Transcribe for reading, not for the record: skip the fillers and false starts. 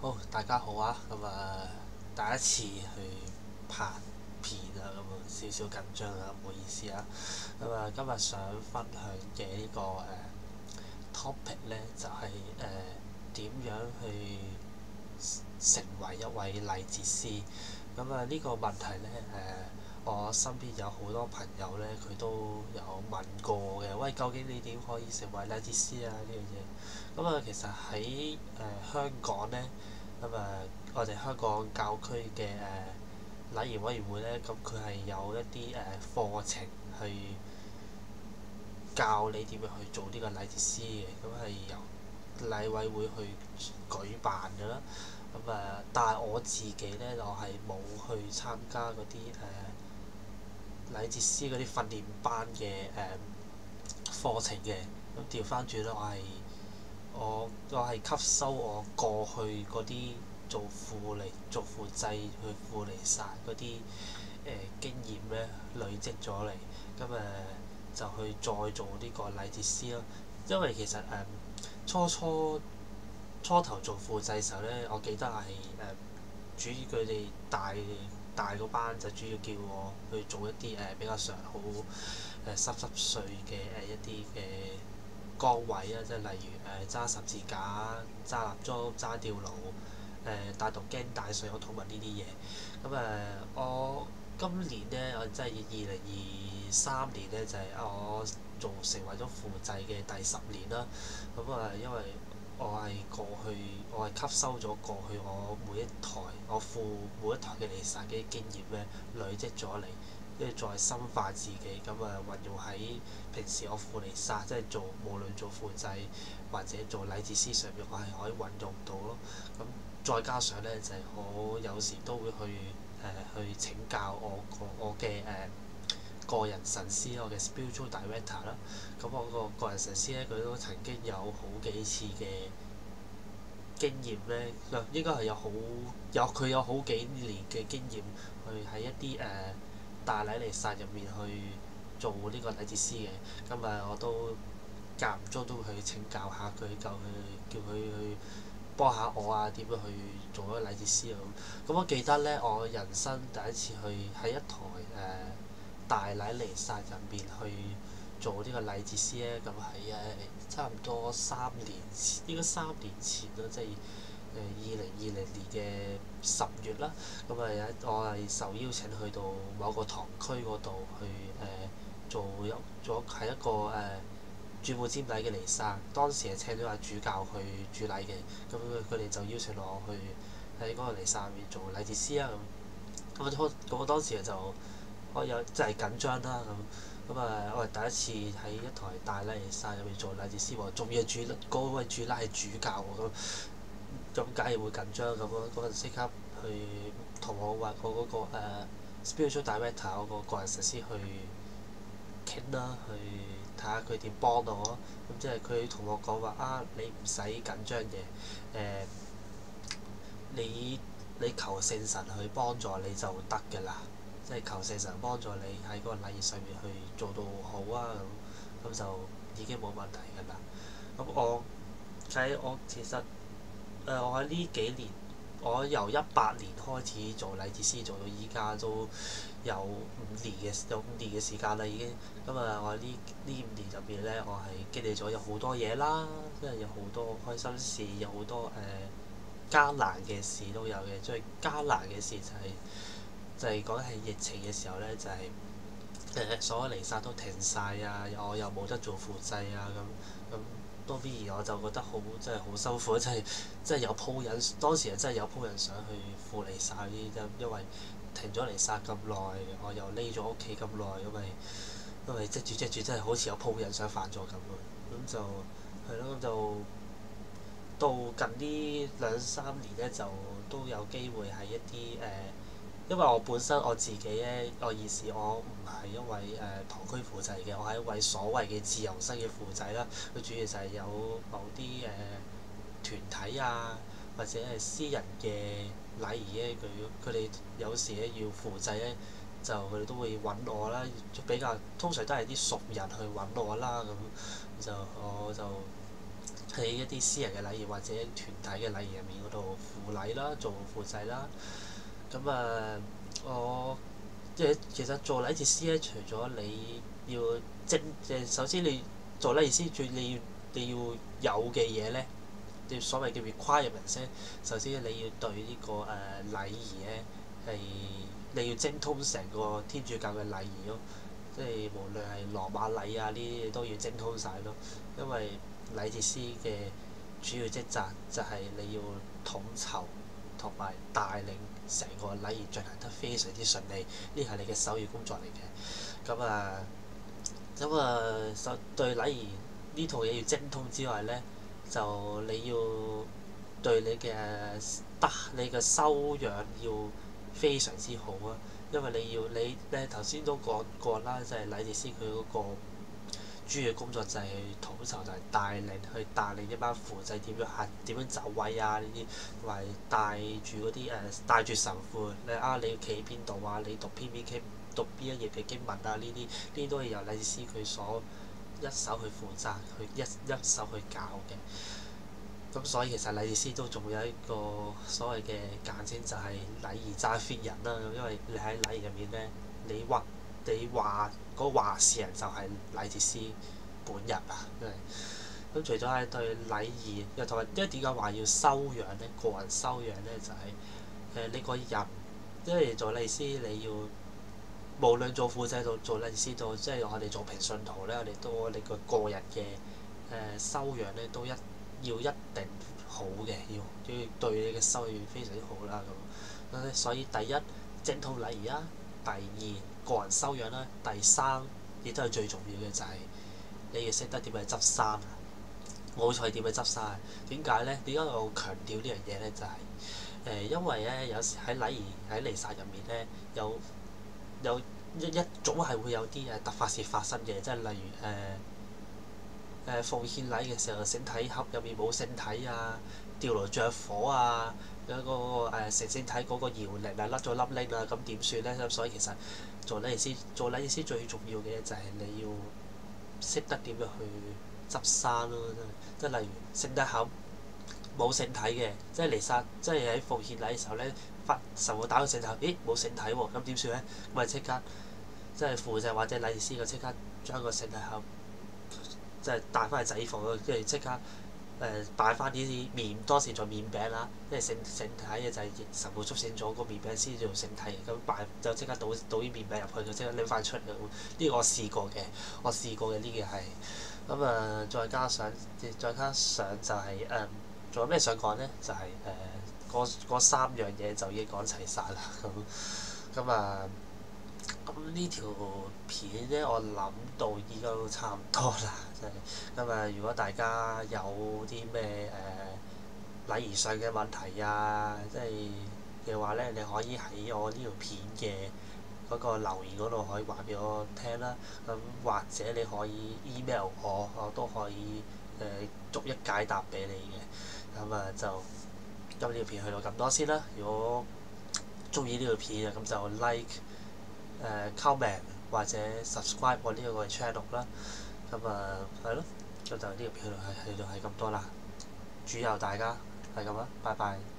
好，大家好啊！第一次去拍片啊，少少緊張啊，唔好意思啊。今日想分享嘅topic 咧，就係點樣去成為一位勵志師。呢個問題咧我身邊有好多朋友咧，佢都有問過我嘅。喂，究竟你點可以成為勵志師啊？呢樣嘢其實喺香港咧。咁我哋香港教區嘅禮儀委員會咧，咁佢係有一啲課程去教你點樣去做呢個勵志師嘅，咁係由禮委會去舉辦㗎啦。但係我自己咧，我係冇去參加嗰啲禮志師嗰啲訓練班嘅課程嘅。咁調翻轉咧，我係吸收我過去嗰啲做輔祭去輔彌撒嗰啲經驗咧累積咗嚟，就去再做呢個勵志師咯。因為其實初頭做輔祭嘅時候咧，我記得係主要佢哋大個班就主要叫我去做一啲比較上好濕碎嘅一啲嘅崗位啊，即係例如揸十字架、揸蠟燭、揸吊爐、帶讀經、帶水口禱文呢啲嘢。我今年咧，我即係2023年咧，就係我成為咗輔祭嘅第10年啦。因為我係吸收咗過去每一台嘅彌撒嘅經驗咧，累積咗嚟，跟住再深化自己，運用喺平時我輔彌撒，即係無論做輔祭或者做勵志師上面，我係可以運用到咯。再加上咧，就係我有時都會去請教我嘅個人神師，我嘅 spiritual director 啦。我個人神師咧，佢都曾經有好幾次嘅經驗咧，應該係佢有好幾年嘅經驗，去喺一啲大禮彌撒入面去做呢個勵志師嘅。我都間唔中都會去請教下佢，叫佢去幫下我啊，點樣去做一個勵志師啊咁。我記得咧，我人生第一次去喺一台大禮彌撒入面去做呢個勵志師咧，咁係差唔多3年前，應該3年前啦，即係2020年嘅10月啦。我係受邀請去到某個堂區嗰度去做係一個主保瞻禮嘅彌撒。當時係請咗阿主教去主禮嘅，咁佢哋就邀請我去喺嗰個彌撒入面做勵志師啦咁。我當時我有真係緊張啦咁。我係第一次喺一台大禮彌撒入面做勵志師喎，仲要嗰位主禮係主教喎咁梗係會緊張咁咯。嗰陣即刻去同我嗰個spiritual director 嗰個個人神師去傾啦，去睇下佢點幫到我。即係佢同我講話啊，你唔使緊張嘅，你求聖神去幫助你就得㗎啦。即係求聖神幫助你喺嗰個禮儀上面去做到好啊咁就已經冇問題㗎啦。我其實我喺呢幾年，我由18年開始做勵志師，做到依家都有5年嘅時間啦已經。我喺呢5年入邊咧，我係經歷咗有好多嘢啦，即係有好多開心事，有好多艱難嘅事都有嘅。最艱難嘅事就係講係疫情嘅時候咧，就係所有彌撒都停晒啊，我又冇得做輔祭啊咁。多邊而我就覺得真係好辛苦，真係有鋪人，當時係真係有鋪人想去輔彌撒嗰啲，因為停咗彌撒咁耐，我又匿咗屋企咁耐，因為積住真係好似有鋪人想犯咗咁喎。咁就係咯，咁就到近呢2-3年咧，就都有機會喺一啲因為我本身我自己咧，我現時我唔係一位堂區輔祭嘅，我係一位所謂嘅自由身嘅輔祭啦。佢主要就係有某啲團體啊，或者係私人嘅禮儀咧，佢哋有時咧要輔祭咧，就佢哋都會揾我啦。通常都係啲熟人去揾我啦，咁我就喺一啲私人嘅禮儀或者團體嘅禮儀入面嗰度輔禮啦，做副祭啦。咁我其實做禮節師咧，除咗你要首先你做禮節師你要有嘅嘢咧，你所謂嘅 requirements 咧，首先你要對呢個禮儀咧係你要精通成個天主教嘅禮儀咯，即係無論係羅馬禮啊呢啲都要精通晒咯，因為禮節師嘅主要職責就係你要統籌同埋帶領成個禮儀進行得非常之順利，呢係你嘅首要工作嚟嘅。對禮儀呢套嘢要精通之外咧，就你要對你嘅修養要非常之好啊，因為你頭先都講過啦，即係禮節師佢嗰個主要工作就係統籌，就係帶領一班副祭點樣走位啊呢啲，同埋帶住神父你要企邊度啊，你讀邊一頁嘅經文啊呢啲都係由禮節師佢所一手去負責，一手去教嘅。咁所以其實禮節師都仲有一個所謂嘅簡稱，就係禮儀揸 fit 人啦。因為你喺禮儀入面咧，你話嗰個話事人就係禮節師本人啊。咁除咗係對禮儀，因為點解話要修養咧？個人修養咧就係你個人，因為做禮師你要無論做副祭做禮師到，即係我哋做平信徒咧，我哋個人嘅修養咧都要一定好嘅，要對你嘅修養非常之好啦咁。所以第一精通禮儀啦，第二個人修養啦，第三亦都係最重要嘅就係你要識得點樣執生啊！冇錯，點樣執生？點解咧？點解我強調呢樣嘢咧？就係因為咧有時喺彌撒入面咧有總係會有啲突發事發生嘅，即係例如奉獻禮嘅時候，聖體盒入面冇聖體啊，吊爐着火啊，有個聖體嗰個搖鈴啊甩咗粒鈴啊，咁點算咧？咁所以其實做禮儀師最重要嘅就係你要識得點樣去執生咯，即係例如聖體盒冇聖體嘅，即係彌撒，即係喺奉獻禮嘅時候咧，神父打開聖體盒，咦冇聖體喎，咁點算咧？咁咪即刻即係副祭或者禮儀師就即刻將個聖體盒即係帶翻去仔房度，跟住即刻擺翻啲當時做麵餅啦，因為聖體嘅就係神父祝聖咗個麵餅先做聖體，咁就即刻倒啲麵餅入去，就即刻拎翻出嚟。呢個我試過嘅呢件係咁再加上就係仲有咩想講咧？就係嗰三樣嘢就已經講齊晒啦。咁呢條片咧，我諗到依家都差唔多啦，真係如果大家有啲咩禮儀上嘅問題啊，即係嘅話咧，你可以喺我呢條片嘅嗰個留言嗰度可以話俾我聽啦。咁或者你可以 email 我都可以逐一解答俾你嘅。就今呢條片去到咁多先啦。如果中意呢條片咁就 like comment 或者 subscribe 我呢個 channel 啦。係咯，咁就呢條片去到係咁多啦。主佑大家係咁啦，拜拜。